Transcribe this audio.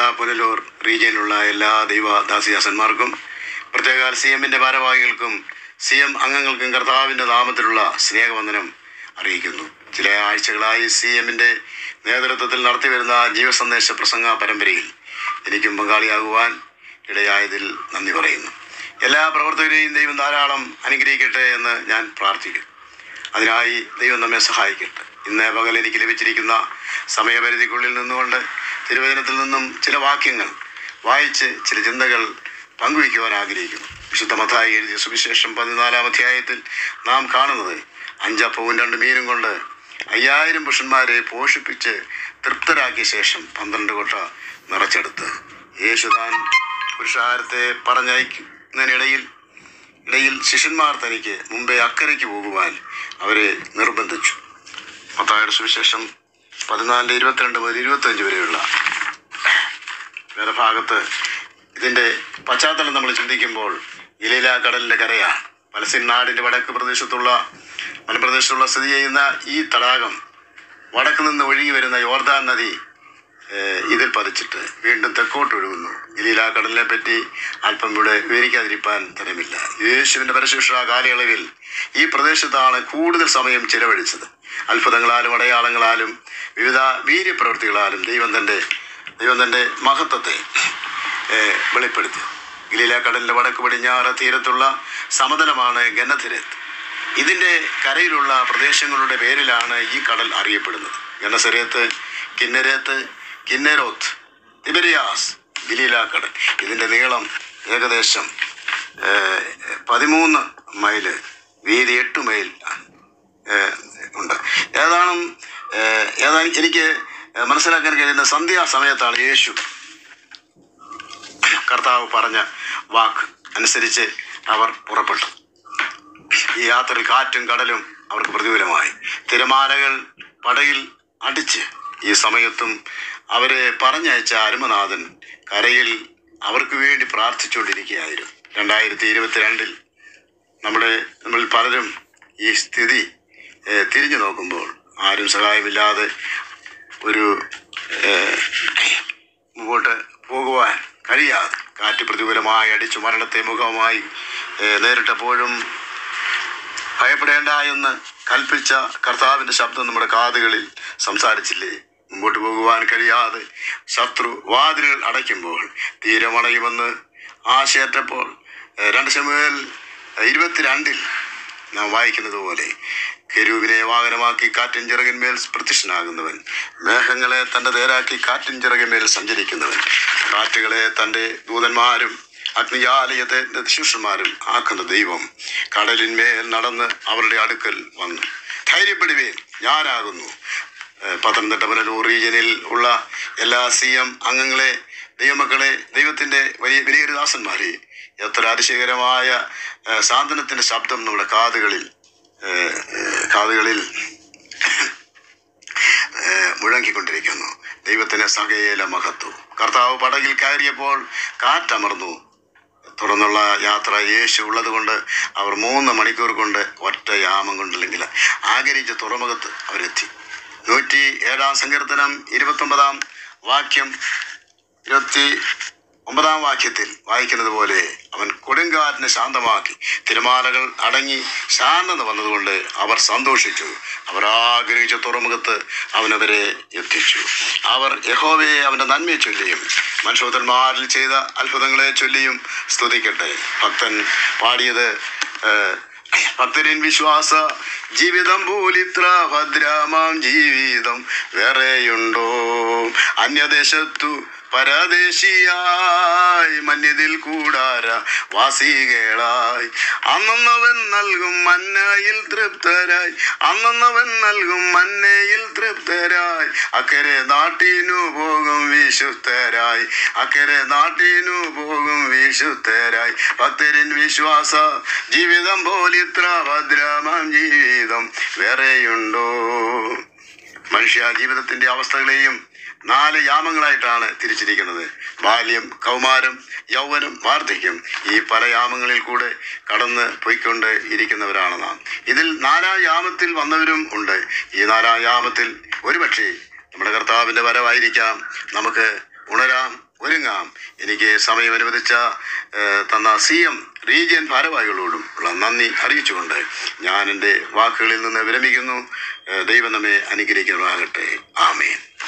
പുനലൂർ റീജിയനിലുള്ള എല്ലാ ദൈവദാസിദാസന്മാർക്കും, പ്രത്യേക CM-ൻ്റെ ഭാരവാഹികൾക്കും CM അംഗങ്ങൾക്കും കർത്താവിൻ്റെ നാമത്തിലുള്ള സ്നേഹവന്ദനം അറിയിക്കുന്നു. ചില ആഴ്ചകളായി CM-ൻ്റെ നേതൃത്വത്തിൽ നടത്തിവരുന്ന ജീവസന്ദേശ പ്രസംഗ പരമ്പരയിൽ എനിക്കും പങ്കാളിയാകുവാൻ ഇടയായതിൽ നന്ദി പറയുന്നു. എല്ലാ പ്രവർത്തകരെയും ദൈവം ധാരാളം അനുഗ്രഹിക്കട്ടെ എന്ന് ഞാൻ പ്രാർത്ഥിക്കുന്നു. അതിനായി ദൈവം നമ്മെ സഹായിക്കട്ടെ. ഇന്ന് പകൽ എനിക്ക് ലഭിച്ചിരിക്കുന്ന സമയപരിധിക്കുള്ളിൽ നിന്നുകൊണ്ട് തിരുവചനത്തിൽ നിന്നും ചില വാക്യങ്ങൾ വായിച്ച് ചില ചിന്തകൾ പങ്കുവയ്ക്കുവാൻ ആഗ്രഹിക്കുന്നു. വിശുദ്ധ മത്തായി എഴുതിയ സുവിശേഷം 14-ാം അധ്യായത്തിൽ നാം കാണുന്നത് 5 അപ്പവും 2 മീനും കൊണ്ട് 5000 പുരുഷന്മാരെ പോഷിപ്പിച്ച് തൃപ്തരാക്കിയ ശേഷം 12 കൊട്ട നിറച്ചെടുത്ത് യേശു താൻ പുരുഷാരത്തെ പറഞ്ഞയക്കുന്നതിനിടയിൽ ശിഷ്യന്മാർ തനിക്ക് മുമ്പേ അക്കരയ്ക്ക് പോകുവാൻ അവരെ നിർബന്ധിച്ചു. മത്തായിയുടെ സുവിശേഷം 14:22 മുതൽ 25 വരെയുള്ള വേറെ ഭാഗത്ത് ഇതിൻ്റെ പശ്ചാത്തലം നമ്മൾ ചിന്തിക്കുമ്പോൾ ഗലീല കടലിൻ്റെ കരയാണ്. പലസ്തീൻ നാടിൻ്റെ വടക്ക് മലപ്രദേശത്തുള്ള സ്ഥിതി ചെയ്യുന്ന ഈ തടാകം വടക്ക് നിന്ന് ഒഴുകി വരുന്ന യോർദാൻ നദി ഇതിൽ പതിച്ചിട്ട് വീണ്ടും തെക്കോട്ട് ഒഴുകുന്നു. ഗലീല കടലിനെ പറ്റി അല്പം ഇവിടെ വിവരിക്കാതിരിക്കാൻ തരമില്ല. യേശുവിൻ്റെ പരശുശ്രൂഷ കാലയളവിൽ ഈ പ്രദേശത്താണ് കൂടുതൽ സമയം ചിലവഴിച്ചത്. അത്ഭുതങ്ങളാലും അടയാളങ്ങളാലും വിവിധ വീര്യപ്രവൃത്തികളാലും ദൈവം തൻ്റെ മഹത്വത്തെ വെളിപ്പെടുത്തി. ഗലീല കടലിൻ്റെ വടക്ക് പടിഞ്ഞാറ് തീരത്തുള്ള സമതലമാണ് ഗന്നസരത്ത്. ഇതിൻ്റെ കരയിലുള്ള പ്രദേശങ്ങളുടെ പേരിലാണ് ഈ കടൽ അറിയപ്പെടുന്നത്. ഗന്നസരത്ത്, കിന്നേരോത്ത്, തിബരിയാസ്, ഗലീല കടൽ. ഇതിൻ്റെ നീളം ഏകദേശം 13 മൈൽ, വീതി 8 മൈൽ ഉണ്ട്. ഏതാനും എനിക്ക് മനസ്സിലാക്കാൻ കഴിയുന്ന സന്ധ്യാസമയത്താണ് യേശു കർത്താവ് പറഞ്ഞ വാക്ക് അനുസരിച്ച് അവർ പുറപ്പെട്ടു. ഈ യാത്രയിൽ കാറ്റും കടലും അവർക്ക് പ്രതികൂലമായി. തിരമാലകൾ പടയിൽ അടിച്ച് ഈ സമയത്തും അവരെ പറഞ്ഞയച്ച അരുമനാഥൻ കരയിൽ അവർക്ക് വേണ്ടി പ്രാർത്ഥിച്ചുകൊണ്ടിരിക്കുകയായിരുന്നു. 2022 നമ്മൾ പലരും ഈ സ്ഥിതി തിരിഞ്ഞു നോക്കുമ്പോൾ ആരും സഹായമില്ലാതെ മുമ്പോട്ട് പോകുവാൻ കഴിയാതെ കാറ്റ് പ്രതികൂലമായി അടിച്ചു മരണത്തെ മുഖമായി നേരിട്ടപ്പോഴും ഭയപ്പെടേണ്ട എന്ന് കൽപ്പിച്ച കർത്താവിൻ്റെ ശബ്ദം നമ്മുടെ കാതുകളിൽ സംസാരിച്ചില്ലേ? മുമ്പോട്ട് പോകുവാൻ കഴിയാതെ ശത്രു വാതിലുകൾ അടയ്ക്കുമ്പോൾ തീരമണയുമെന്ന് ആശയറ്റപ്പോൾ 2 ശമൂവേൽ 22 നാം വായിക്കുന്നത് പോലെ കെരൂബിനെ വാഹനമാക്കി കാറ്റിൻ ചിറകിന്മേൽ പ്രത്യക്ഷനാകുന്നവൻ, മേഘങ്ങളെ തൻ്റെ തേരാക്കി കാറ്റിൻ ചിറകിന്മേൽ സഞ്ചരിക്കുന്നവൻ, കാറ്റുകളെ തൻ്റെ ദൂതന്മാരും അഗ്നിജാലയത്തെ ശിഷ്യന്മാരും ആക്കുന്ന ദൈവം കടലിന്മേൽ നടന്ന് അവരുടെ അടുക്കൽ വന്നു. ധൈര്യപ്പെടുവേൻ, ഞാനാകുന്നു. പത്തനംതിട്ട പുനലൂർ റീജിയനിൽ ഉള്ള എല്ലാ CM അംഗങ്ങളെ, ദൈവമക്കളെ, ദൈവത്തിൻ്റെ വലിയൊരു ദാസന്മാരെ, എത്ര അതിശയകരമായ സാന്ത്വനത്തിൻ്റെ ശബ്ദം നമ്മുടെ കാതുകളിൽ മുഴങ്ങിക്കൊണ്ടിരിക്കുന്നു. ദൈവത്തിന് സകല മഹത്വം. കർത്താവ് പടകിൽ കയറിയപ്പോൾ കാറ്റമർന്നു. തുടർന്നുള്ള യാത്ര യേശു ഉള്ളത് കൊണ്ട് അവർ 3 മണിക്കൂർ കൊണ്ട് ഒറ്റ യാമം കൊണ്ടില്ലെങ്കിൽ ആഗ്രഹിച്ച തുറമുഖത്ത് അവരെത്തി. 107-ാം സങ്കീർത്തനം 29-ാം വാക്യം 29-ാം വാക്യത്തിൽ വായിക്കുന്നത് പോലെ അവൻ കൊടുങ്കാറ്റിനെ ശാന്തമാക്കി. തിരമാലകൾ അടങ്ങി ശാന്തത വന്നതുകൊണ്ട് അവർ സന്തോഷിച്ചു. അവർ ആഗ്രഹിച്ച തുറമുഖത്ത് അവനവരെ എത്തിച്ചു. അവർ യഹോവയെ അവൻ്റെ നന്മയെ ചൊല്ലിയും മനുഷ്യപുത്രന്മാരിൽ ചെയ്ത അത്ഭുതങ്ങളെ ചൊല്ലിയും സ്തുതിക്കട്ടെ. ഭക്തൻ പാടിയത് ഭക്തരിൻ വിശ്വാസ ജീവിതം പോലിത്ര ഭദ്രമാം ജീവിതം വേറെയുണ്ടോ? അന്യദേശത്തു പരദേശിയായി മന്യതിൽ കൂടാര വാസികളായി അന്നവൻ നൽകും മന്നയിൽ തൃപ്തരായി അക്കരെ നാട്ടിനു പോകും വിശുദ്ധരായി ഭക്തരിൻ വിശ്വാസ ജീവിതം പോലിത്ര ഭദ്രമാം ജീവിതം വേറെയുണ്ടോ? മനുഷ്യ ജീവിതത്തിൻ്റെ അവസ്ഥകളെയും 4 യാമങ്ങളായിട്ടാണ് തിരിച്ചിരിക്കുന്നത്. ബാല്യം, കൗമാരം, യൗവനം, വാർദ്ധക്യം. ഈ പല യാമങ്ങളിൽ കൂടെ കടന്ന് പോയിക്കൊണ്ട് ഇരിക്കുന്നവരാണ് നാം. ഇതിൽ 4-ാം യാമത്തിൽ വന്നവരും ഉണ്ട്. ഈ 4-ാം യാമത്തിൽ ഒരുപക്ഷെ നമ്മുടെ കർത്താവിൻ്റെ വരവായിരിക്കാം. നമുക്ക് ഉണരാം, ഒരുങ്ങാം. എനിക്ക് സമയം അനുവദിച്ച തന്ന CM റീജിയൻ ഭാരവാഹികളോടും ഉള്ള നന്ദി അറിയിച്ചുകൊണ്ട് ഞാൻ എൻ്റെ വാക്കുകളിൽ നിന്ന് വിരമിക്കുന്നു. ദൈവം നമ്മെ അനുഗ്രഹിക്കുമാറാകട്ടെ. ആമേൻ.